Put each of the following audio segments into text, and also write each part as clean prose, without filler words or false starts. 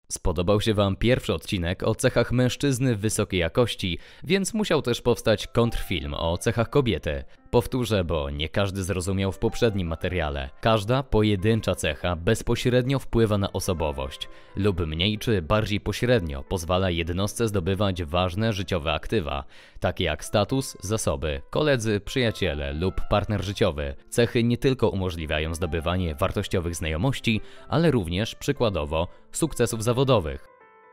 Spodobał się Wam pierwszy odcinek o cechach mężczyzny wysokiej jakości, więc musiał też powstać kontrfilm o cechach kobiety. Powtórzę, bo nie każdy zrozumiał w poprzednim materiale. Każda pojedyncza cecha bezpośrednio wpływa na osobowość lub mniej czy bardziej pośrednio pozwala jednostce zdobywać ważne życiowe aktywa, takie jak status, zasoby, koledzy, przyjaciele lub partner życiowy. Cechy nie tylko umożliwiają zdobywanie wartościowych znajomości, ale również, przykładowo, sukcesów zawodowych.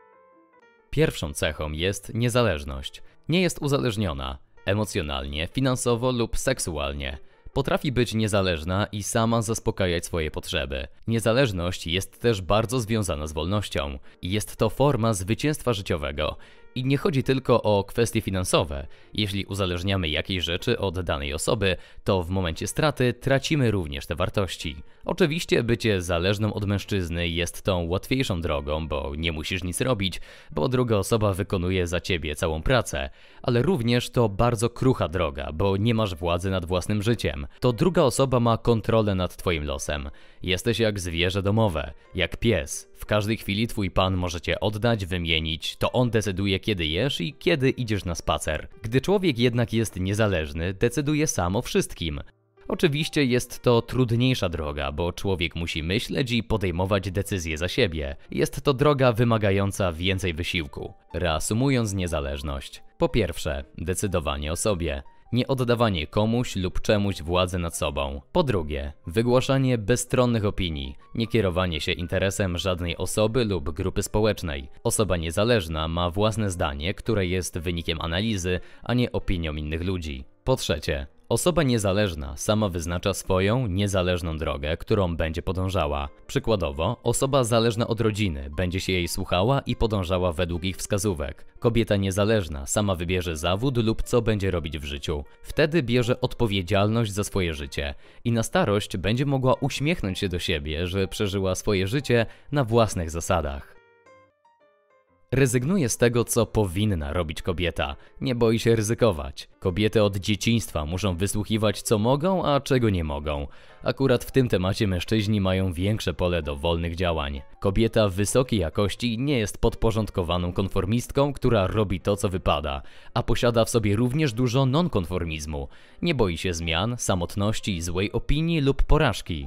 Pierwszą cechą jest niezależność. Nie jest uzależniona emocjonalnie, finansowo lub seksualnie. Potrafi być niezależna i sama zaspokajać swoje potrzeby. Niezależność jest też bardzo związana z wolnością. Jest to forma zwycięstwa życiowego. I nie chodzi tylko o kwestie finansowe. Jeśli uzależniamy jakiejś rzeczy od danej osoby, to w momencie straty tracimy również te wartości. Oczywiście bycie zależną od mężczyzny jest tą łatwiejszą drogą, bo nie musisz nic robić, bo druga osoba wykonuje za ciebie całą pracę. Ale również to bardzo krucha droga, bo nie masz władzy nad własnym życiem. To druga osoba ma kontrolę nad twoim losem. Jesteś jak zwierzę domowe, jak pies. W każdej chwili twój pan może cię oddać, wymienić. To on decyduje, kiedy jesz i kiedy idziesz na spacer. Gdy człowiek jednak jest niezależny, decyduje sam o wszystkim. Oczywiście jest to trudniejsza droga, bo człowiek musi myśleć i podejmować decyzje za siebie. Jest to droga wymagająca więcej wysiłku. Reasumując niezależność. Po pierwsze, decydowanie o sobie. Nie oddawanie komuś lub czemuś władzy nad sobą. Po drugie, wygłaszanie bezstronnych opinii. Nie kierowanie się interesem żadnej osoby lub grupy społecznej. Osoba niezależna ma własne zdanie, które jest wynikiem analizy, a nie opinią innych ludzi. Po trzecie, osoba niezależna sama wyznacza swoją, niezależną drogę, którą będzie podążała. Przykładowo, osoba zależna od rodziny będzie się jej słuchała i podążała według ich wskazówek. Kobieta niezależna sama wybierze zawód lub co będzie robić w życiu. Wtedy bierze odpowiedzialność za swoje życie i na starość będzie mogła uśmiechnąć się do siebie, że przeżyła swoje życie na własnych zasadach. Rezygnuje z tego, co powinna robić kobieta. Nie boi się ryzykować. Kobiety od dzieciństwa muszą wysłuchiwać, co mogą, a czego nie mogą. Akurat w tym temacie mężczyźni mają większe pole do wolnych działań. Kobieta wysokiej jakości nie jest podporządkowaną konformistką, która robi to, co wypada, a posiada w sobie również dużo nonkonformizmu. Nie boi się zmian, samotności, złej opinii lub porażki.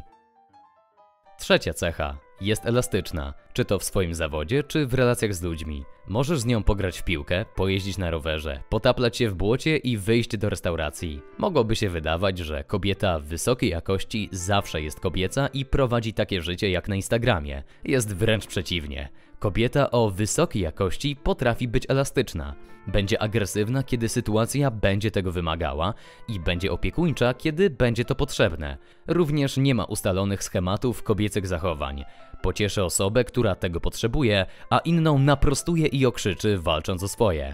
Trzecia cecha. Jest elastyczna, czy to w swoim zawodzie, czy w relacjach z ludźmi. Możesz z nią pograć w piłkę, pojeździć na rowerze, potaplać się w błocie i wyjść do restauracji. Mogłoby się wydawać, że kobieta wysokiej jakości zawsze jest kobieca i prowadzi takie życie jak na Instagramie. Jest wręcz przeciwnie. Kobieta o wysokiej jakości potrafi być elastyczna. Będzie agresywna, kiedy sytuacja będzie tego wymagała i będzie opiekuńcza, kiedy będzie to potrzebne. Również nie ma ustalonych schematów kobiecych zachowań. Pocieszy osobę, która tego potrzebuje, a inną naprostuje i okrzyczy, walcząc o swoje.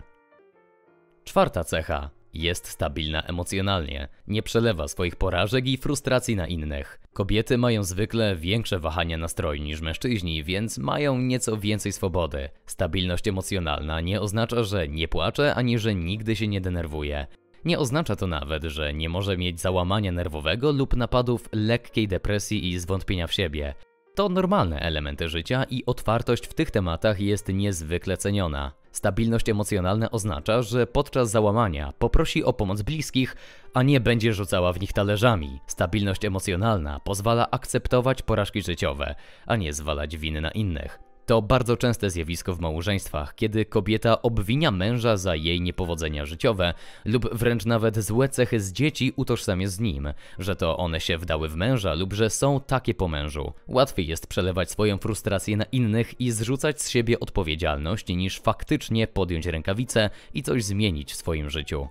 Czwarta cecha. Jest stabilna emocjonalnie. Nie przelewa swoich porażek i frustracji na innych. Kobiety mają zwykle większe wahania nastroju niż mężczyźni, więc mają nieco więcej swobody. Stabilność emocjonalna nie oznacza, że nie płacze, ani że nigdy się nie denerwuje. Nie oznacza to nawet, że nie może mieć załamania nerwowego lub napadów lekkiej depresji i zwątpienia w siebie. To normalne elementy życia i otwartość w tych tematach jest niezwykle ceniona. Stabilność emocjonalna oznacza, że podczas załamania poprosi o pomoc bliskich, a nie będzie rzucała w nich talerzami. Stabilność emocjonalna pozwala akceptować porażki życiowe, a nie zwalać winy na innych. To bardzo częste zjawisko w małżeństwach, kiedy kobieta obwinia męża za jej niepowodzenia życiowe lub wręcz nawet złe cechy z dzieci utożsamia z nim, że to one się wdały w męża lub że są takie po mężu. Łatwiej jest przelewać swoją frustrację na innych i zrzucać z siebie odpowiedzialność niż faktycznie podjąć rękawice i coś zmienić w swoim życiu.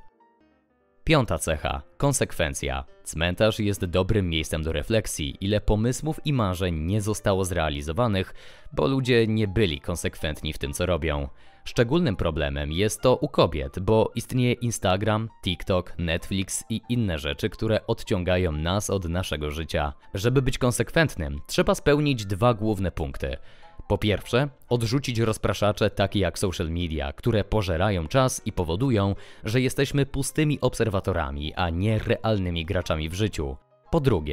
Piąta cecha. Konsekwencja. Cmentarz jest dobrym miejscem do refleksji, ile pomysłów i marzeń nie zostało zrealizowanych, bo ludzie nie byli konsekwentni w tym, co robią. Szczególnym problemem jest to u kobiet, bo istnieje Instagram, TikTok, Netflix i inne rzeczy, które odciągają nas od naszego życia. Żeby być konsekwentnym, trzeba spełnić dwa główne punkty. Po pierwsze, odrzucić rozpraszacze takie jak social media, które pożerają czas i powodują, że jesteśmy pustymi obserwatorami, a nie realnymi graczami w życiu. Po drugie,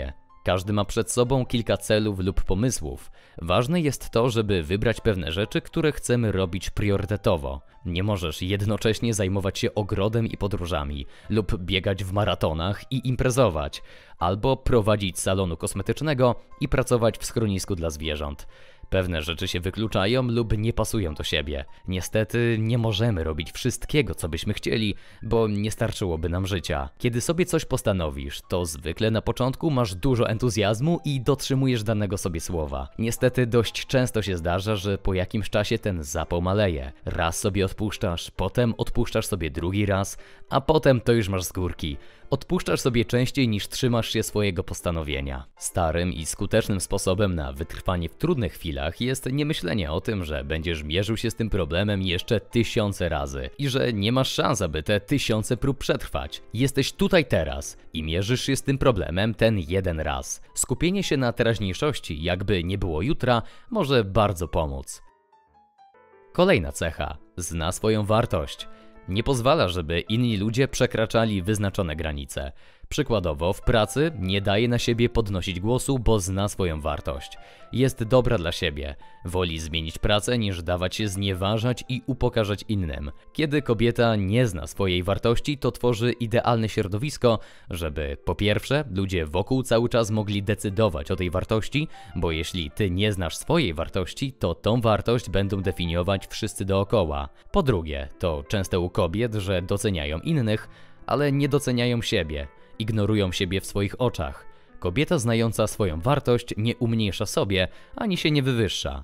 Każdy ma przed sobą kilka celów lub pomysłów. Ważne jest to, żeby wybrać pewne rzeczy, które chcemy robić priorytetowo. Nie możesz jednocześnie zajmować się ogrodem i podróżami, lub biegać w maratonach i imprezować, albo prowadzić salonu kosmetycznego i pracować w schronisku dla zwierząt. Pewne rzeczy się wykluczają lub nie pasują do siebie. Niestety nie możemy robić wszystkiego, co byśmy chcieli, bo nie starczyłoby nam życia. Kiedy sobie coś postanowisz, to zwykle na początku masz dużo entuzjazmu i dotrzymujesz danego sobie słowa. Niestety dość często się zdarza, że po jakimś czasie ten zapał maleje. Raz sobie odpuszczasz, potem odpuszczasz sobie drugi raz, a potem to już masz z górki. Odpuszczasz sobie częściej niż trzymasz się swojego postanowienia. Starym i skutecznym sposobem na wytrwanie w trudnych chwilach jest nie myślenie o tym, że będziesz mierzył się z tym problemem jeszcze tysiące razy i że nie masz szans, aby te tysiące prób przetrwać. Jesteś tutaj teraz i mierzysz się z tym problemem ten jeden raz. Skupienie się na teraźniejszości, jakby nie było jutra, może bardzo pomóc. Kolejna cecha. Zna swoją wartość. Nie pozwala, żeby inni ludzie przekraczali wyznaczone granice. Przykładowo, w pracy nie daje na siebie podnosić głosu, bo zna swoją wartość. Jest dobra dla siebie. Woli zmienić pracę, niż dawać się znieważać i upokarzać innym. Kiedy kobieta nie zna swojej wartości, to tworzy idealne środowisko, żeby po pierwsze, ludzie wokół cały czas mogli decydować o tej wartości, bo jeśli ty nie znasz swojej wartości, to tą wartość będą definiować wszyscy dookoła. Po drugie, to często u kobiet, że doceniają innych, ale nie doceniają siebie. Ignorują siebie w swoich oczach. Kobieta znająca swoją wartość nie umniejsza sobie, ani się nie wywyższa.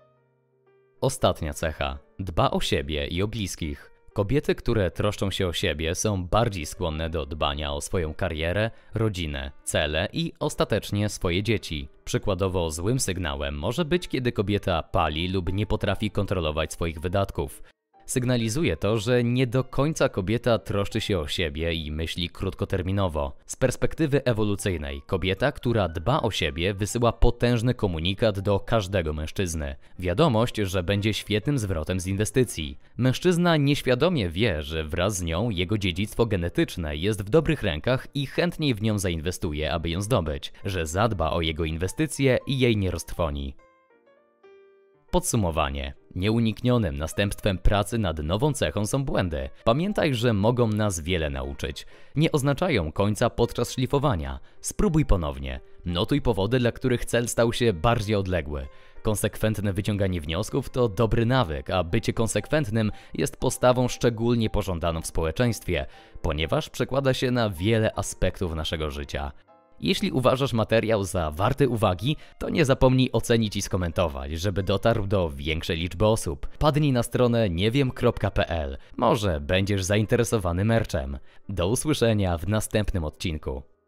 Ostatnia cecha. Dba o siebie i o bliskich. Kobiety, które troszczą się o siebie, są bardziej skłonne do dbania o swoją karierę, rodzinę, cele i ostatecznie swoje dzieci. Przykładowo złym sygnałem może być, kiedy kobieta pali lub nie potrafi kontrolować swoich wydatków. Sygnalizuje to, że nie do końca kobieta troszczy się o siebie i myśli krótkoterminowo. Z perspektywy ewolucyjnej, kobieta, która dba o siebie, wysyła potężny komunikat do każdego mężczyzny. Wiadomość, że będzie świetnym zwrotem z inwestycji. Mężczyzna nieświadomie wie, że wraz z nią jego dziedzictwo genetyczne jest w dobrych rękach i chętniej w nią zainwestuje, aby ją zdobyć, że zadba o jego inwestycje i jej nie roztrwoni. Podsumowanie. Nieuniknionym następstwem pracy nad nową cechą są błędy. Pamiętaj, że mogą nas wiele nauczyć. Nie oznaczają końca podczas szlifowania. Spróbuj ponownie. Notuj powody, dla których cel stał się bardziej odległy. Konsekwentne wyciąganie wniosków to dobry nawyk, a bycie konsekwentnym jest postawą szczególnie pożądaną w społeczeństwie, ponieważ przekłada się na wiele aspektów naszego życia. Jeśli uważasz materiał za warty uwagi, to nie zapomnij ocenić i skomentować, żeby dotarł do większej liczby osób. Padnij na stronę niewiem.pl. Może będziesz zainteresowany merchem. Do usłyszenia w następnym odcinku.